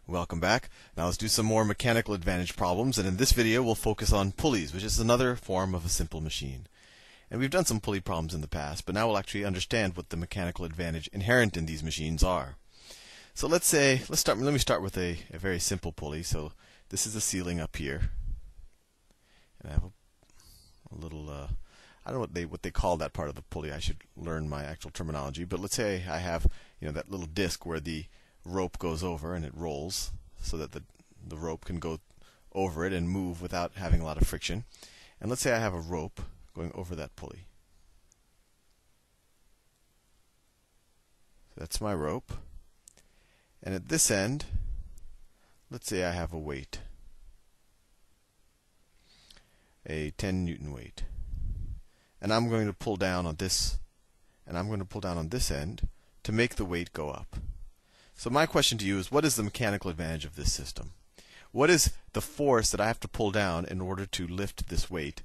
Welcome back. Now let's do some more mechanical advantage problems, and in this video we'll focus on pulleys, which is another form of a simple machine. And we've done some pulley problems in the past, but now we'll actually understand what the mechanical advantage inherent in these machines are. So let me start with a very simple pulley. So this is the ceiling up here. And I have a little, I don't know what they call that part of the pulley. I should learn my actual terminology. But let's say I have, that little disc where the rope goes over and it rolls so that the rope can go over it and move without having a lot of friction. And let's say I have a rope going over that pulley. So that's my rope. And at this end, let's say I have a weight, a 10 Newton weight. And I'm going to pull down on this, and I'm going to pull down on this end to make the weight go up. So my question to you is, what is the mechanical advantage of this system? What is the force that I have to pull down in order to lift this weight,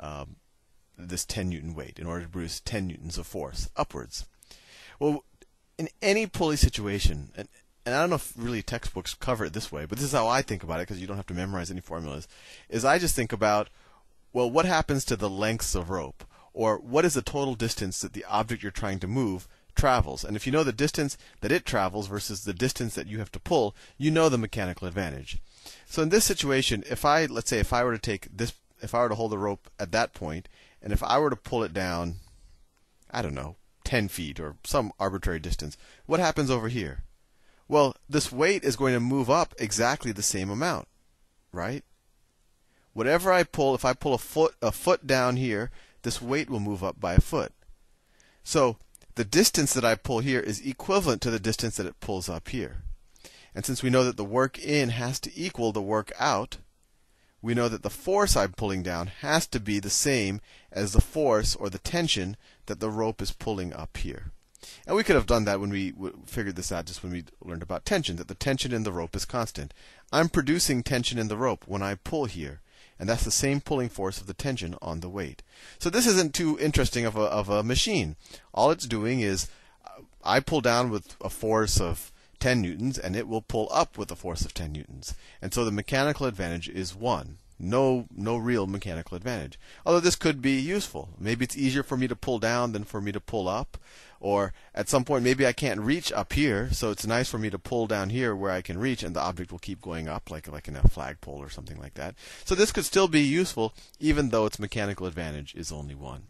this 10 Newton weight, in order to produce 10 newtons of force upwards? Well, in any pulley situation, and I don't know if really textbooks cover it this way, but this is how I think about it, because you don't have to memorize any formulas, is I just think about, well, what happens to the lengths of rope? Or what is the total distance that the object you're trying to move travels? And if you know the distance that it travels versus the distance that you have to pull, you know the mechanical advantage. So in this situation, let's say if I were to hold the rope at that point, and if I were to pull it down, I don't know, 10 feet or some arbitrary distance, what happens over here? Well, this weight is going to move up exactly the same amount, right? Whatever I pull, if I pull a foot down here, this weight will move up by a foot. So the distance that I pull here is equivalent to the distance that it pulls up here. And since we know that the work in has to equal the work out, we know that the force I'm pulling down has to be the same as the force or the tension that the rope is pulling up here. And we could have done that when we figured this out, just when we learned about tension, that the tension in the rope is constant. I'm producing tension in the rope when I pull here. And that's the same pulling force of the tension on the weight. So this isn't too interesting of a machine. All it's doing is I pull down with a force of 10 newtons, and it will pull up with a force of 10 newtons. And so the mechanical advantage is 1. No real mechanical advantage. Although this could be useful. Maybe it's easier for me to pull down than for me to pull up. Or at some point, maybe I can't reach up here, so it's nice for me to pull down here where I can reach, and the object will keep going up, like in a flagpole or something like that. So this could still be useful, even though its mechanical advantage is only 1.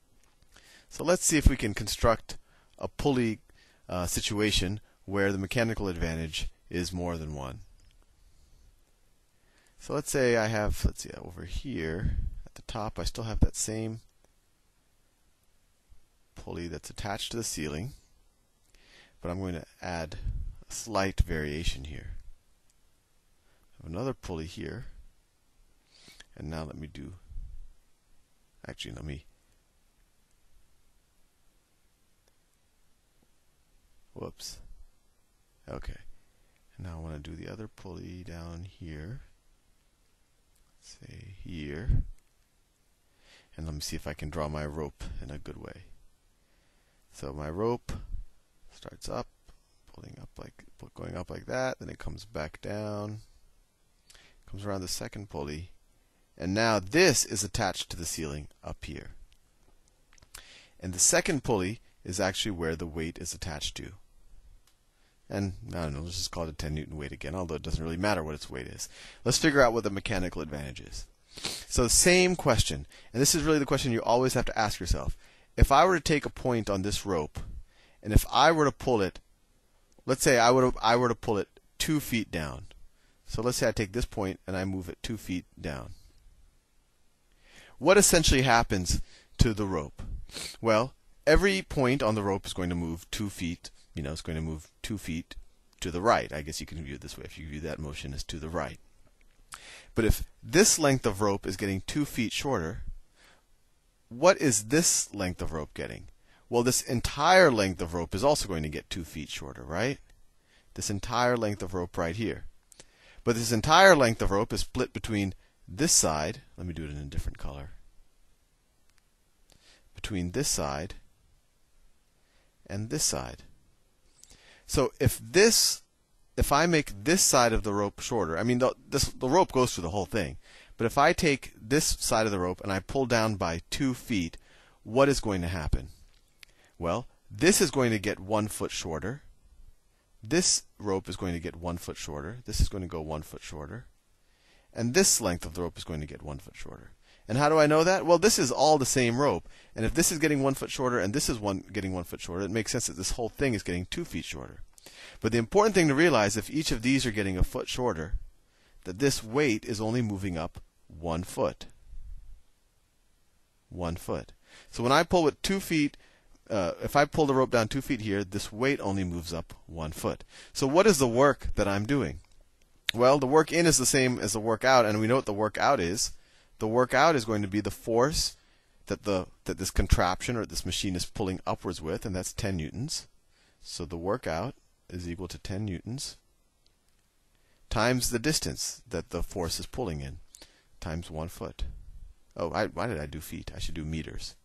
So let's see if we can construct a pulley situation where the mechanical advantage is more than 1. So let's say I have, over here at the top, I still have that same pulley that's attached to the ceiling, but I'm going to add a slight variation here. I have another pulley here, and now let me whoops. Okay. And now I want to do the other pulley down here. Say here. And let me see if I can draw my rope in a good way. So my rope starts up, going up like that, then it comes back down, comes around the second pulley, and now this is attached to the ceiling up here. And the second pulley is actually where the weight is attached to. And I don't know, let's just call it a 10 Newton weight again, although it doesn't really matter what its weight is. Let's figure out what the mechanical advantage is. So same question, and this is really the question you always have to ask yourself. If I were to take a point on this rope, and if I were to pull it, let's say I were to pull it 2 feet down. So let's say I take this point and I move it 2 feet down. What essentially happens to the rope? Well, every point on the rope is going to move 2 feet. It's going to move 2 feet to the right. I guess you can view it this way, if you view that motion as to the right. But if this length of rope is getting 2 feet shorter, what is this length of rope getting? Well, this entire length of rope is also going to get 2 feet shorter, right? This entire length of rope right here. But this entire length of rope is split between this side. Let me do it in a different color. Between this side and this side. So if this if I make this side of the rope shorter, I mean the rope goes through the whole thing, but if I take this side of the rope and I pull down by 2 feet, what is going to happen? Well, this is going to get 1 foot shorter. This rope is going to get 1 foot shorter. This is going to go 1 foot shorter. And this length of the rope is going to get 1 foot shorter. And how do I know that? Well, this is all the same rope. And if this is getting 1 foot shorter and this is getting 1 foot shorter, it makes sense that this whole thing is getting 2 feet shorter. But the important thing to realize, if each of these are getting a foot shorter, that this weight is only moving up 1 foot. 1 foot. So when I pull with 2 feet, if I pull the rope down 2 feet here, this weight only moves up 1 foot. So what is the work that I'm doing? Well, the work in is the same as the work out, and we know what the work out is. The work out is going to be the force that this contraption or this machine is pulling upwards with, and that's 10 newtons. So the work out is equal to 10 newtons times the distance that the force is pulling in, times 1 foot. Oh, why did I do feet? I should do meters.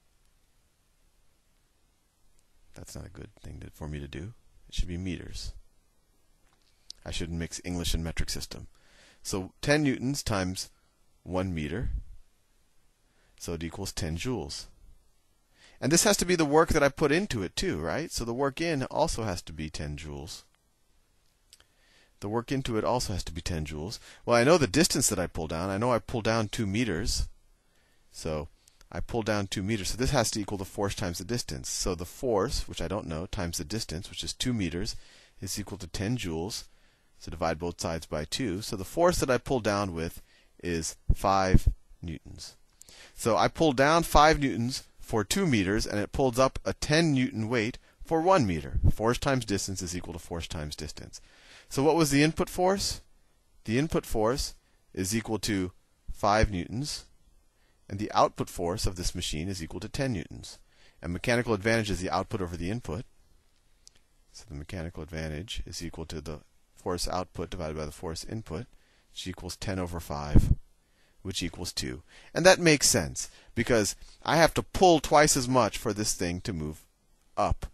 That's not a good thing for me to do. It should be meters. I should mix English and metric system. So 10 newtons times 1 meter. So it equals 10 joules. And this has to be the work that I put into it too, right? So the work in also has to be 10 joules. The work into it also has to be 10 joules. Well, I know the distance that I pull down. I know I pull down 2 meters. So I pull down 2 meters. So this has to equal the force times the distance. So the force, which I don't know, times the distance, which is 2 meters, is equal to 10 joules. So divide both sides by 2. So the force that I pull down with is 5 newtons. So I pull down 5 newtons for 2 meters, and it pulls up a 10 newton weight for 1 meter. Force times distance is equal to force times distance. So what was the input force? The input force is equal to 5 newtons, and the output force of this machine is equal to 10 newtons. And mechanical advantage is the output over the input. So the mechanical advantage is equal to the force output divided by the force input, which equals 10 over 5, which equals 2. And that makes sense, because I have to pull twice as much for this thing to move up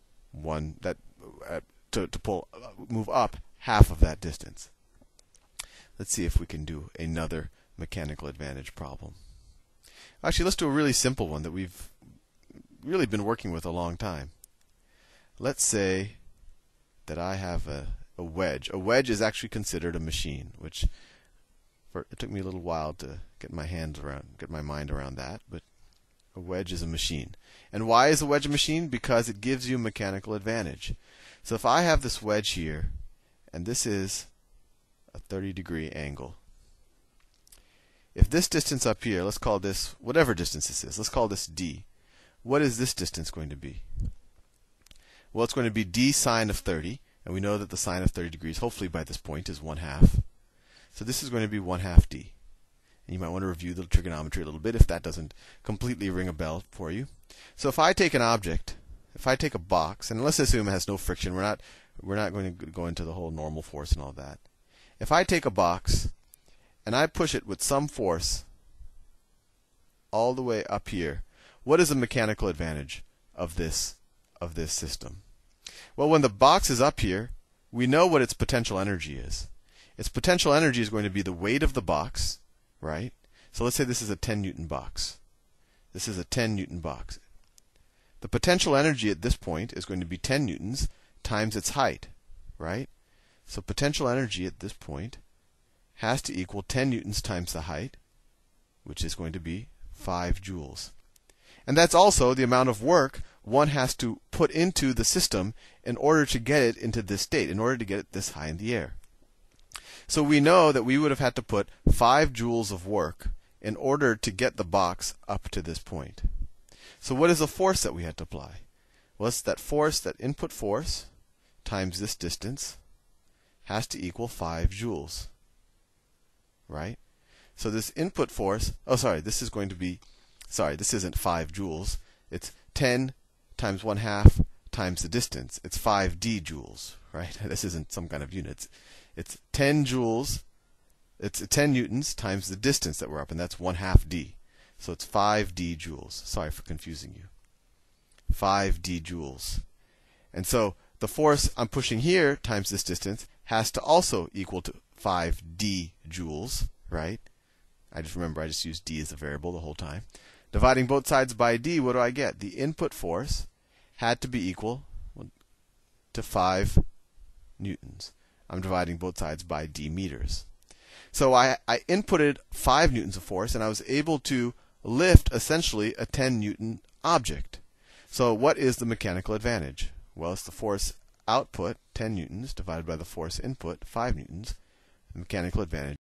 move up half of that distance. Let's see if we can do another mechanical advantage problem. Actually, let's do a really simple one that we've really been working with a long time. Let's say that I have a wedge. A wedge is actually considered a machine, which it took me a little while to get my mind around that, but a wedge is a machine. And why is a wedge a machine? Because it gives you mechanical advantage. So if I have this wedge here, and this is a 30-degree angle. If this distance up here, let's call this, whatever distance this is, let's call this d. What is this distance going to be? Well, it's going to be d sine of 30, and we know that the sine of 30 degrees, hopefully by this point, is 1/2. So this is going to be 1/2 d. And you might want to review the trigonometry a little bit if that doesn't completely ring a bell for you. So if I take an object, if I take a box, and let's assume it has no friction, we're not going to go into the whole normal force and all that. If I take a box and I push it with some force all the way up here, what is the mechanical advantage of this system? Well, when the box is up here, we know what its potential energy is. Its potential energy is going to be the weight of the box, right? So let's say this is a 10 Newton box. This is a 10 Newton box. The potential energy at this point is going to be 10 newtons times its height, right? So potential energy at this point has to equal 10 newtons times the height, which is going to be 5 joules. And that's also the amount of work one has to put into the system in order to get it into this state, in order to get it this high in the air. So we know that we would have had to put 5 joules of work in order to get the box up to this point. So what is the force that we had to apply? Well, it's that force, that input force, times this distance, has to equal 5 joules. Right? So this input force, this isn't 5 joules. It's 10 times 1/2 times the distance. It's 5d joules, right? This isn't some kind of unit. It's 10 joules. It's 10 newtons times the distance that we're up, and that's 1/2 d. So it's 5d joules. Sorry for confusing you. 5d joules. And so the force I'm pushing here times this distance has to also equal to 5d joules, right? I just used d as a variable the whole time. Dividing both sides by d, what do I get? The input force had to be equal to 5 newtons. I'm dividing both sides by d meters. So I inputted 5 newtons of force, and I was able to lift essentially a 10 newton object. So what is the mechanical advantage? Well, it's the force output, 10 newtons, divided by the force input, 5 newtons. The mechanical advantage